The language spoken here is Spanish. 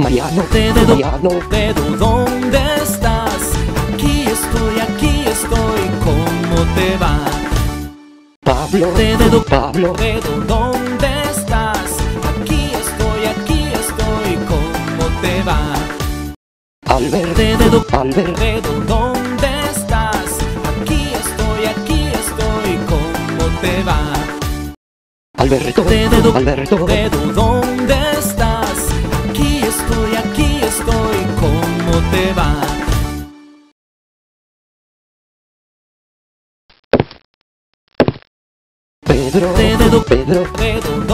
Mariano, Dedo, ¿dónde estás? Aquí estoy, ¿cómo te va? Pablo, Dedo, ¿dónde estás? Aquí estoy, ¿cómo te va? Albert, Dedo, ¿dónde estás? Aquí estoy, ¿cómo te va? Alberto, Dedo, ¿dónde estás? Aquí estoy, ¿cómo te va? Pedro, Dedo,